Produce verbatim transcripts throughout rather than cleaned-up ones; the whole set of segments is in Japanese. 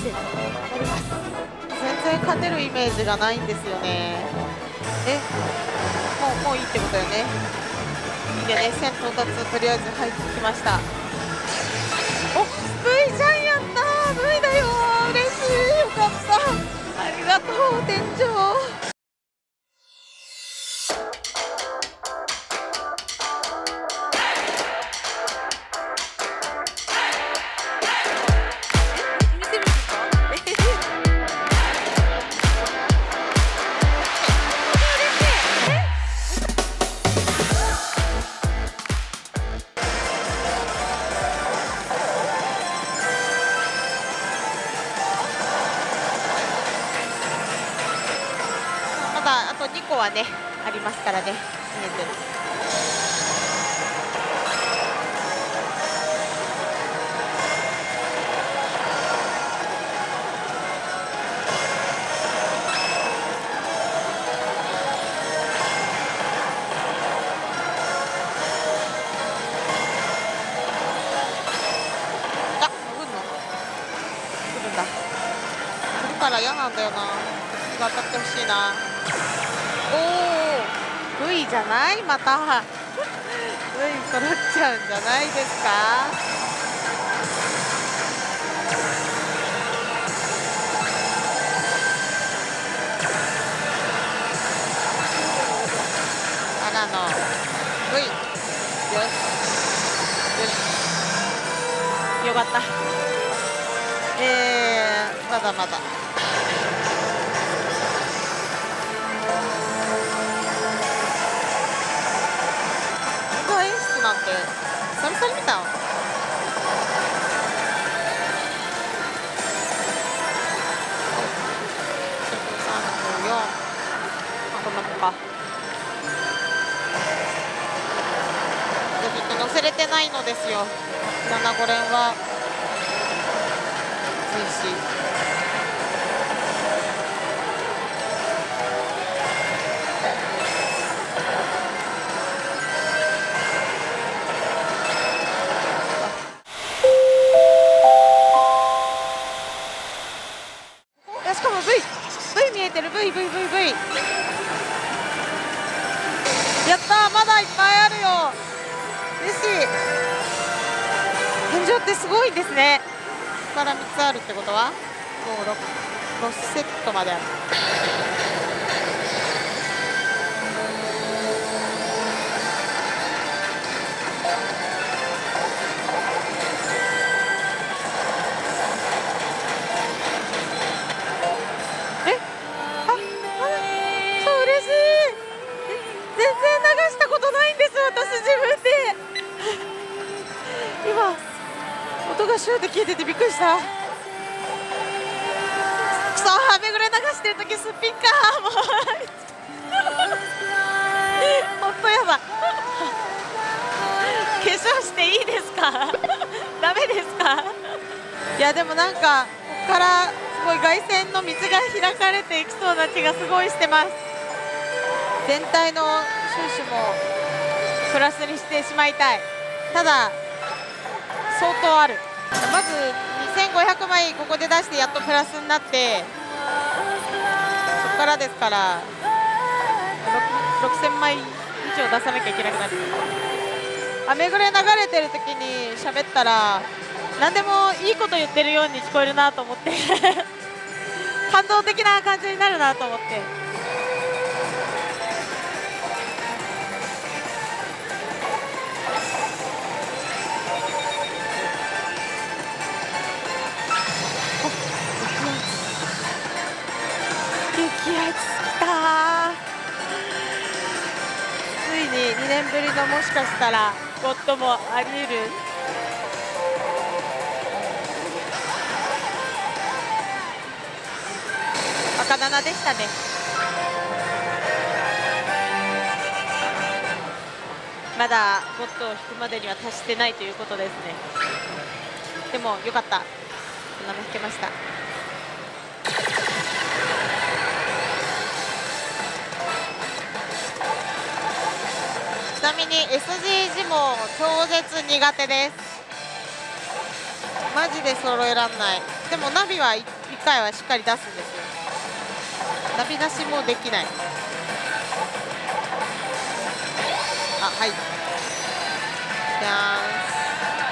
やります。全然勝てるイメージがないんですよね。えもうもういいってことよね。いいでね、線到達とりあえず入ってきました。お V ちゃんやったー。 V だよー。嬉しい。よかった、ありがとう店長。あとにこはねありますからね、見えてる。あ、潜るの？来るんだ。来るから嫌なんだよな。当たってほしいな。おお、V じゃない？また V 揃っちゃうんじゃないですか。長野 V よしよし、よかった。えー、まだまだ演出なんて久々に見たの。さんじゅうよん、あ、こんなもんか。ちょっと乗せれてないのですよ。ななご連は随時しかも V、V 見えてる。 V、V、V、V やったー。まだいっぱいあるよ。嬉しい。天井ってすごいですね。ここからみっつあるってことはご、ろく、ろくセットまである。音がシューって消えててびっくりした。くそー、めぐれ流してるときすっぴんかー。もうほんとやだ。化粧していいですか？ダメですか？いやでもなんかここからすごい凱旋の道が開かれていきそうな気がすごいしてます。全体の収支もプラスにしてしまいたい。ただ相当ある。まずにせんごひゃくまいここで出してやっとプラスになって、そこからですからろくせんまい以上出さなきゃいけなくなる。アメグレ流れてる時に喋ったら何でもいいこと言ってるように聞こえるなと思って感動的な感じになるなと思って。激アツきたー。ついににねんぶりのもしかしたらゴッドもあり得る。赤ななでしたね。まだゴッドを引くまでには達してないということですね。でもよかった、こんなの引けました。ちなみに エスジー ジも超絶苦手です。マジで揃えらんない。でもナビはいかいはしっかり出すんですよ。ナビ出しもできない。あ、はい。じゃーん。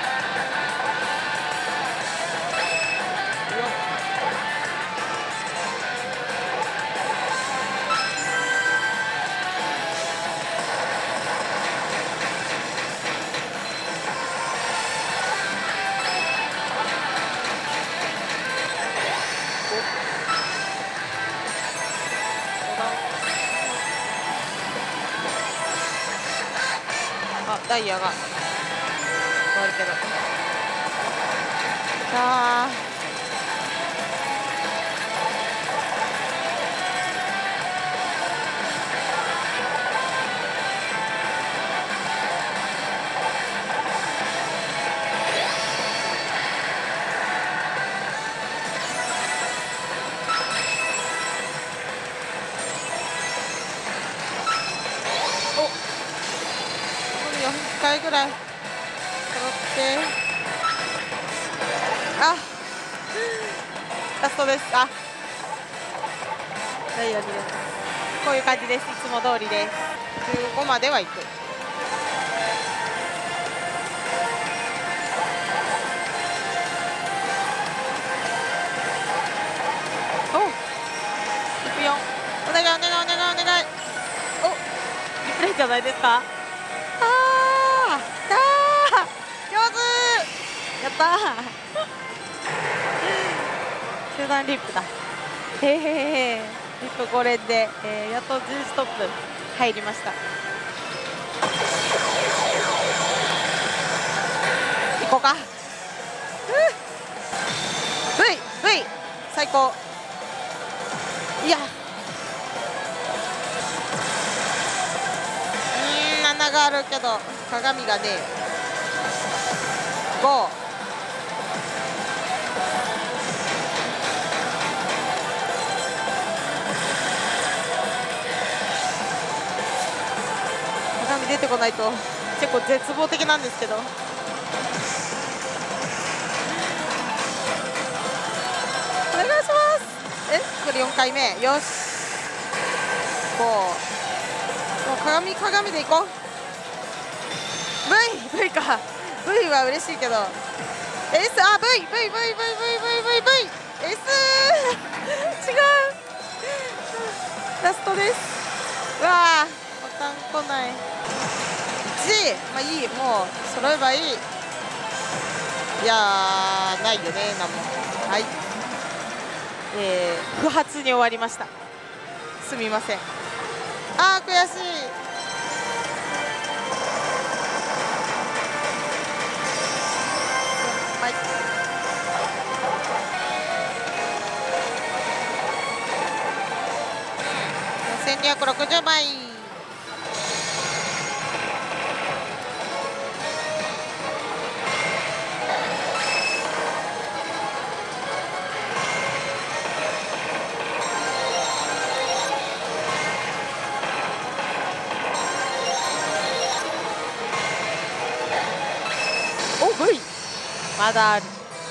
あ、ダイヤが終わるけど。あー。よんかいぐらい揃ってあラストです。あダイヤルです。こういう感じです。いつも通りです。じゅうごまではいく。おいくよ。お願いお願いお願いお願い。おリプレイじゃないですか。あーあー上手やったー集団リップだ。へへへへ。リップご連で、えー、やっとじゅうストップ入りました。行こうか。う V V 最高。いやうんなながあるけど鏡がねご鏡出てこないと結構絶望的なんですけど。お願いします。えこれよんかいめよしごもう鏡鏡でいこう。 V V か V は嬉しいけど S あ V V V V V V V V S 違うラストです。うわーボタン来ない。 G まあいいもう揃えばいい。いやーないよねなんも。はいえー、不発に終わりました。すみません。あー悔しい。はいせんにひゃくろくじゅうまい。お V まだある。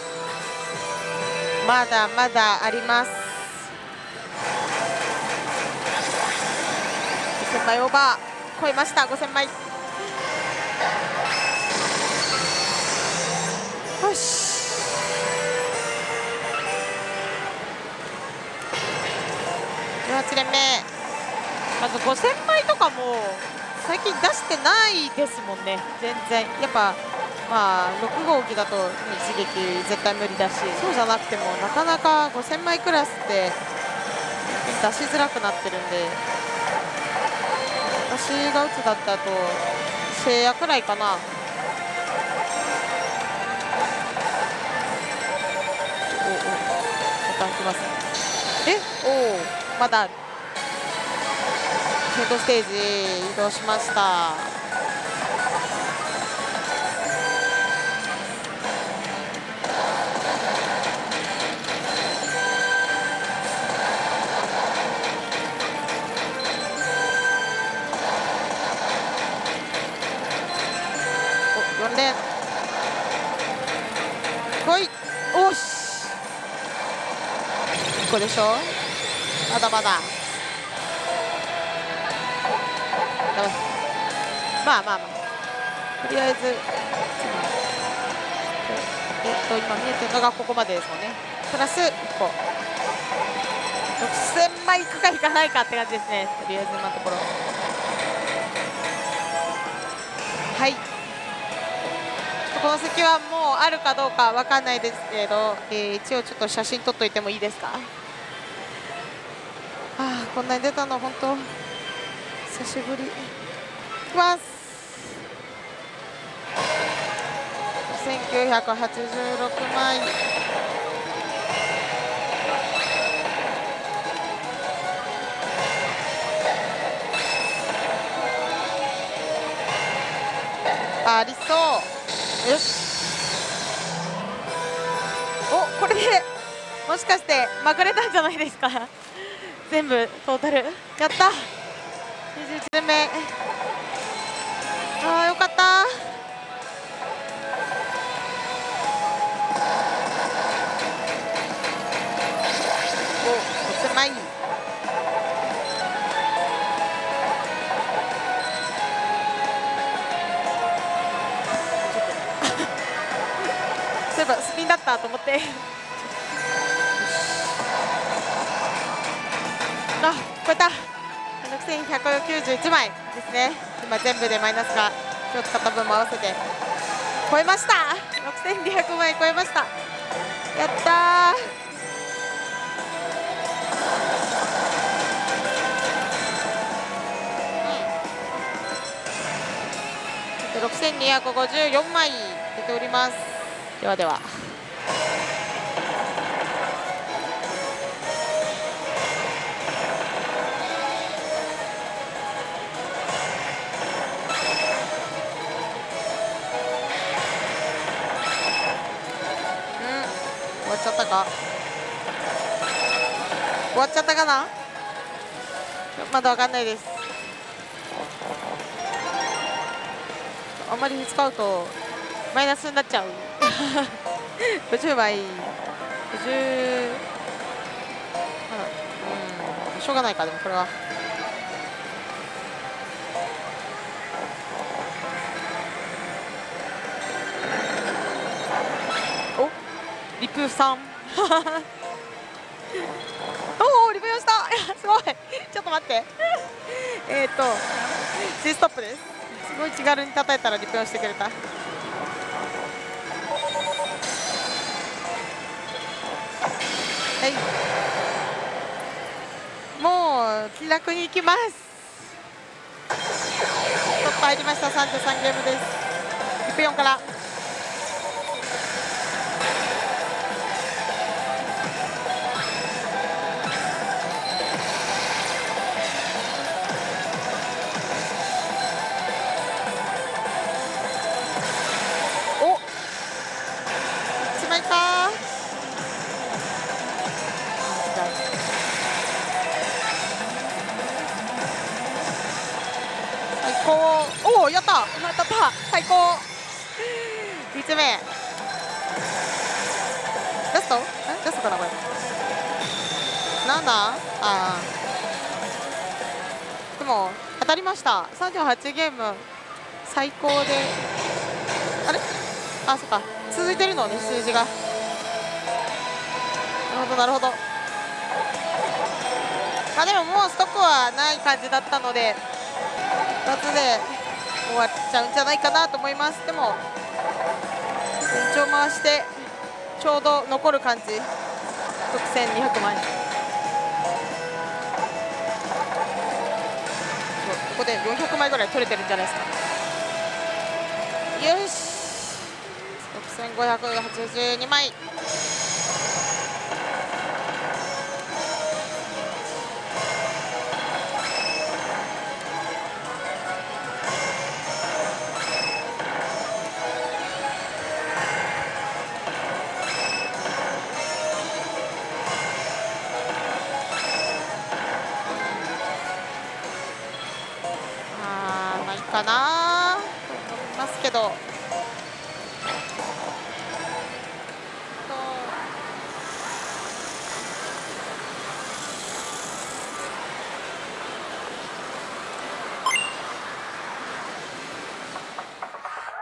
まだまだあります。ごせんまいオーバー超えました。ごせんまいよしじゅうはちねんめ。まずごせんまいとかも最近出してないですもんね。全然やっぱまあろく号機だと一撃絶対無理だし、そうじゃなくてもなかなかごせんまいクラスって出しづらくなってるんで、私が打つだったとせいやくらいかな。おおボタンきます。えおおまだある。ヘッドステージ移動しました。およん連来い。おし個でしょ。まだまだまあまあまあ、とりあえず、えっと今見えてるのがここまでですもんね。プラスいっころくせんまいいくかいかないかって感じですね。とりあえず今のところ。はい、この席はもうあるかどうかわかんないですけど、えー、一応ちょっと写真撮っといてもいいですか。ああ、こんなに出たの本当久しぶり。いきます。せんきゅうひゃくはちじゅうろくまい。ありそう。よし。お、これでもしかしてまくれたんじゃないですか。全部トータルやった。にじゅういちねんめ。あーよかった。お、ろくせんまい。そういえばスピンだったと思ってあ、超えた。ろくせんひゃくきゅうじゅういちまいですね。今全部でマイナスが今日使った分も合わせて超えました。ろくせんにひゃくまい超えました。やったー。ろくせんにひゃくごじゅうよんまい出ております。ではでは。終わっちゃったか終わっちゃったかな。まだわかんないです。あんまり使うとマイナスになっちゃうごじゅうまいごじゅう、うん、しょうがないか。でもこれはおリプさんおおリプ用したすごいちょっと待ってえっと G ストップです。すごい気軽に叩いたらリプ用してくれた。はい、もう気楽に行きます。トップ入りました。さんじゅうさんゲームです。リプよんからおいちまいか。最高。おおやった当たった。最高。いちめラストえラストかなこれ。なんだああでも当たりました。さんじゅうはちゲーム最高であれあそっか続いてるのね数字が。なるほどなるほど。まあでももうストップはない感じだったので一発で終わっちゃうんじゃないかなと思います。でも延長回してちょうど残る感じ。ろくせんにひゃくまいここでよんひゃくまいぐらい取れてるんじゃないですか。よしろくせんごひゃくはちじゅうにまい。あーまあいいかなと思いますけど。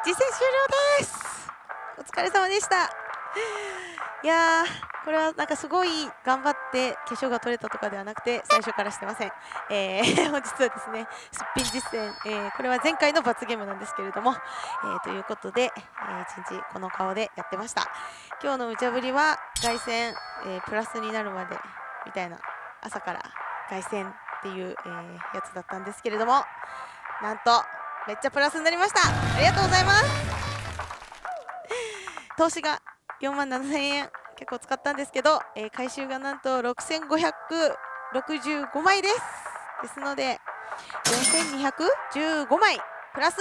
実践終了です。お疲れ様でした。いやー、これはなんかすごい頑張って化粧が取れたとかではなくて、最初からしてません。えー、本日はですね、すっぴん実践、えー、これは前回の罰ゲームなんですけれども、えー、ということで、えー、一日この顔でやってました。今日の無茶ぶりは凱旋、えー、プラスになるまでみたいな、朝から凱旋っていう、えー、やつだったんですけれども、なんとめっちゃプラスになりました。ありがとうございます。投資がよんまんななせんえん結構使ったんですけど、えー、回収がなんとろくせんごひゃくろくじゅうごまいです。ですのでよんせんにひゃくじゅうごまいプラス、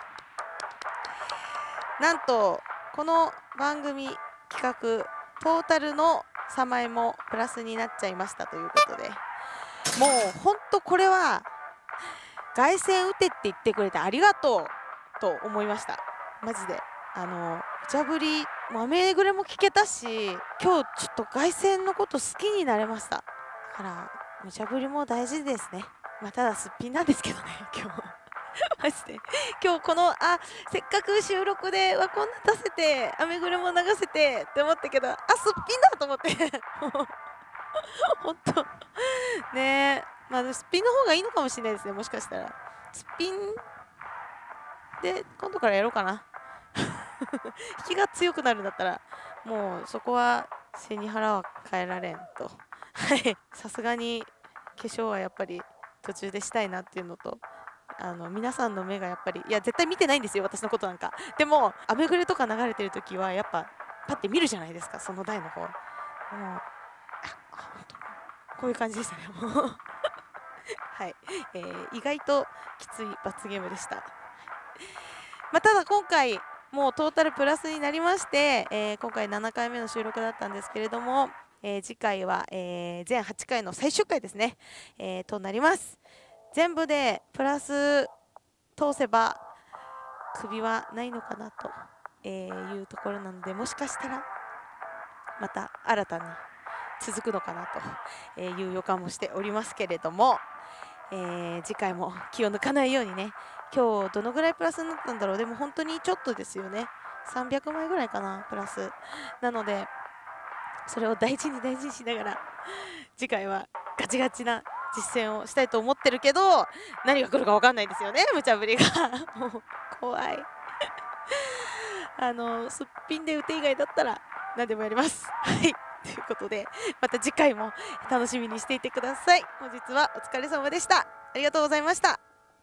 なんとこの番組企画トータルのさんまいもプラスになっちゃいましたということで、もうほんとこれは凱旋打てって言ってくれてありがとうと思いました。マジであの無茶ぶりアメぐれも聞けたし、今日ちょっと凱旋のこと好きになれました。だから無茶ぶりも大事ですね。まあ、ただすっぴんなんですけどね今日マジで今日このあせっかく収録でわこんな出せてアメぐれも流せてって思ったけど、あすっぴんだと思ってほんとねえ、まあすっぴんの方がいいのかもしれないですね。もしかしたらすっぴんで今度からやろうかな引きが強くなるんだったらもうそこは背に腹は変えられんとはいさすがに化粧はやっぱり途中でしたいなっていうのと、あの皆さんの目がやっぱりいや絶対見てないんですよ私のことなんか。でもアメグレとか流れてる時はやっぱパッて見るじゃないですか、その台の方。もうあ本当こういう感じでしたねもうはい、えー、意外ときつい罰ゲームでした。まあ、ただ今回もうトータルプラスになりまして、えー、今回ななかいめの収録だったんですけれども、えー、次回は、えー、全はちかいの最終回ですね、えー、となります。全部でプラス通せばクビはないのかなと、えー、いうところなので、もしかしたらまた新たに続くのかなという予感もしておりますけれども、えー、次回も気を抜かないようにね。今日どのぐらいプラスになったんだろう。でも本当にちょっとですよね。さんびゃくまいぐらいかなプラスなので、それを大事に大事にしながら次回はガチガチな実践をしたいと思ってるけど、何が来るか分かんないんですよね、無茶ぶりがもう怖いあのすっぴんで打て以外だったら何でもやりますはいということで、また次回も楽しみにしていてください。本日はお疲れ様でした。ありがとうございました。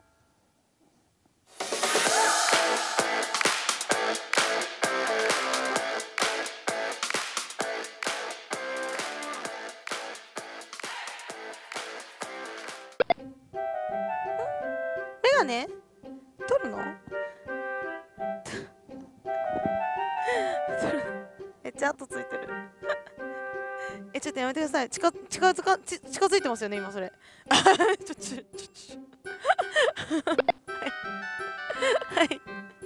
メガネ取るのめっちゃ後ついてるえ、ちょっとやめてください。近近づかち近づいてますよね今それちょちょちょちょはい、はい